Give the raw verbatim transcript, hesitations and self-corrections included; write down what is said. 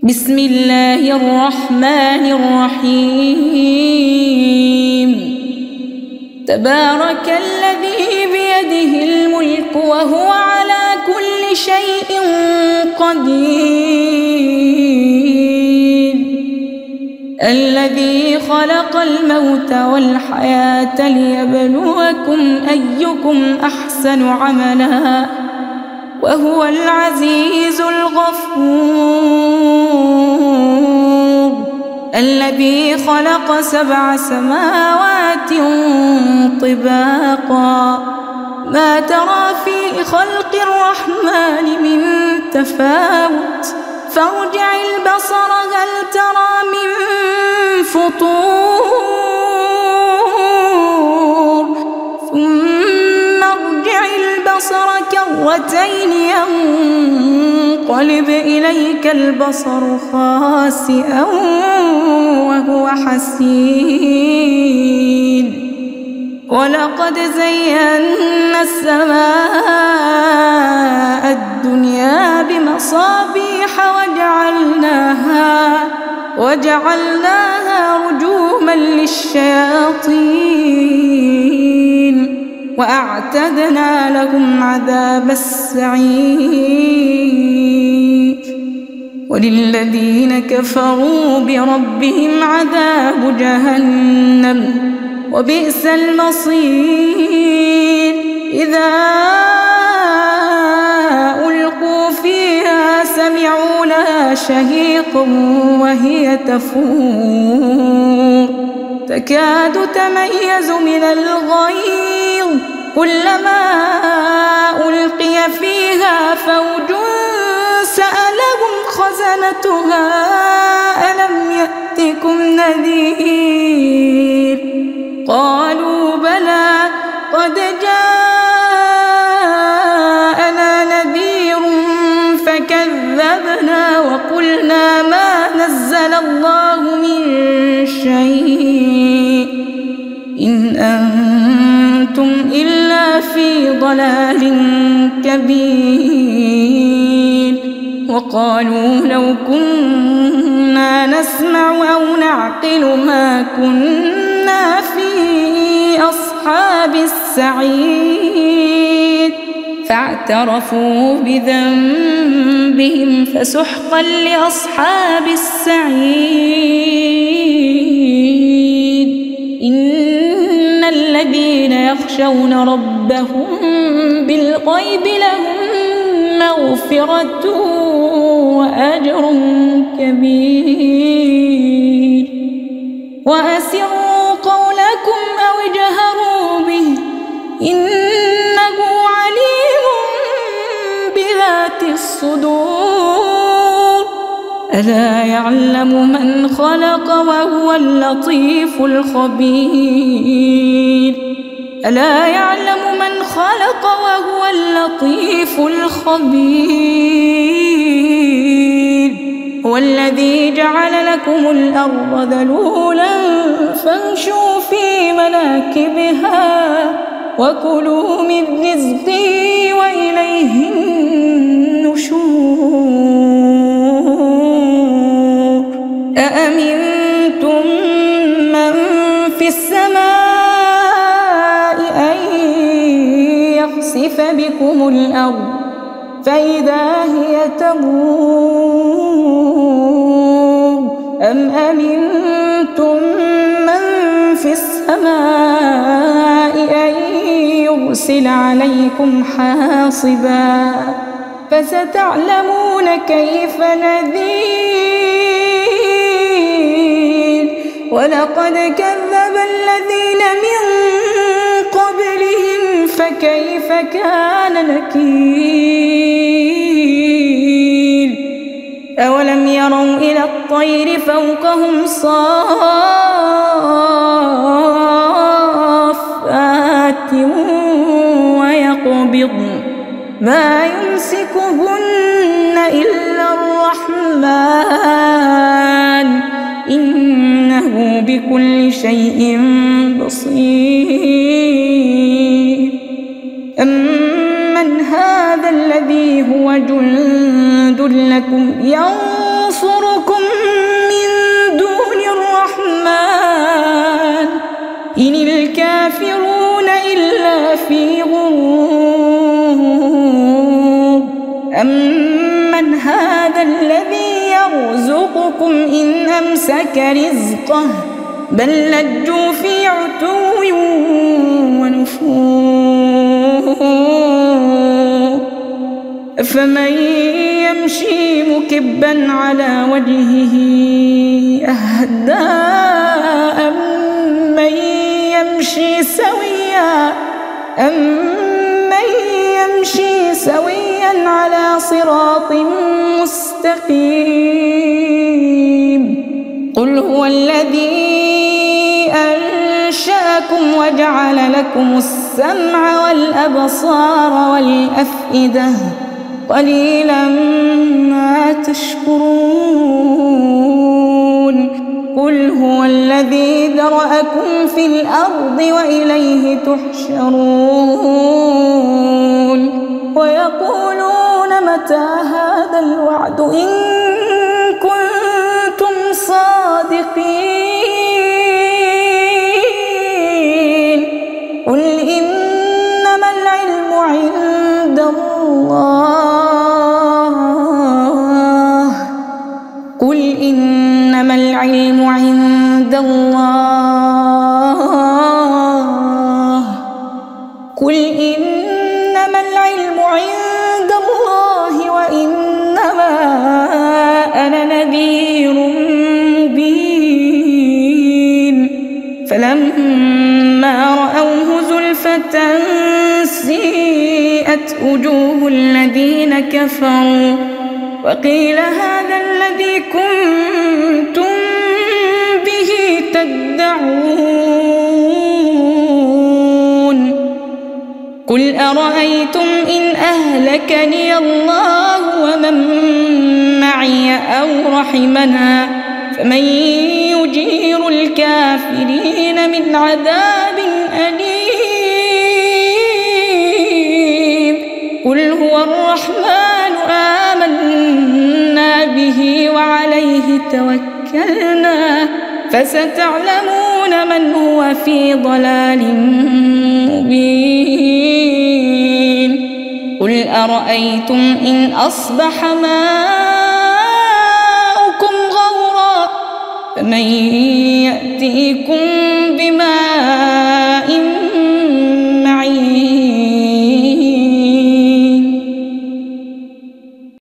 بسم الله الرحمن الرحيم. تبارك الذي بيده الملك وهو على كل شيء قدير، الذي خلق الموت والحياة ليبلوكم أيكم أحسن عملا وهو العزيز الغفور، الذي خلق سبع سماوات طباقا ما ترى في خلق الرحمن من تفاوت فارجع البصر هل ترى من فطور ثم ارجع البصر كرتين ينقلب إليك البصر خاسئا وهو حسير، ولقد زينا السماء الدنيا بمصابيح وجعلناها وجعلناها رجوما للشياطين وأعتدنا لهم عذاب السعير، وللذين كفروا بربهم عذاب جهنم وبئس المصير. إذا ألقوا فيها سمعوا لها شهيقا وهي تفور تكاد تميز من الغيظ كلما ألقي فيها فوج سألهم خزنتها ألم يأتكم نذير قالوا بلى قد جاءنا نذير فكذبنا وقلنا ما نزل الله من شيء إن أنتم إلا في ضلال كبير. وقالوا لو كنا نسمع أو نعقل ما كنا في أصحاب السعير فاعترفوا بذنبهم فسحقا لأصحاب السعير. إن الذين يخشون ربهم بالغيب لهم مغفرة وأجر كبير. وأسروا قولكم أو اجهروا به إنه عليم بذات الصدور. ألا يعلم من خلق وهو اللطيف الخبير. ألا يعلم من خلق وهو اللطيف الخبير. هو الذي جعل لكم الأرض ذلولا فامشوا في مناكبها وكلوا من رزقه وإليه النشور. أأمنتم من في السماء أن يخسف بكم الأرض فإذا هي تمور أم أمنتم من في السماء أن يرسل عليكم حاصبا فستعلمون كيف نذير. ولقد كذب الذين من قبلهم فكيف كان نكير. أولم يروا إلى الطير فوقهم صافات ويقبضن ما يمسكهن إلا الرحمن إنه بكل شيء بصير. أمن هذا الذي هو جند لكم ينصركم أمن هذا الذي يرزقكم إن أمسك رزقه بل لجوا في عتو ونفور أفمن يمشي مكبا على وجهه أهدى أمن يمشي سويا أمن يمشي سويا على صراط مستقيم قل هو الذي أنشأكم وجعل لكم السمع والأبصار والأفئدة قليلا ما تشكرون قل هو الذي ذرأكم في الأرض وإليه تحشرون ويقولون متى هذا الوعد إن كنتم صادقين قل إنما العلم عند الله قل إنما العلم عند الله قل إنما العلم عند الله وإنما أنا نذير مبين فلما رأوه زلفة سيئت وجوه الذين كفروا وقيل هذا الذي كنتم به تدعون قل أرأيتم إن أهلكني الله ومن معي أو رحمنا فمن يجير الكافرين من عذاب أليم قل هو الرحمن آمنا به وعليه توكلنا فستعلمون من هو في ضلال مبين قل أرأيتم إن أصبح ماؤكم غورا فمن يأتيكم بماء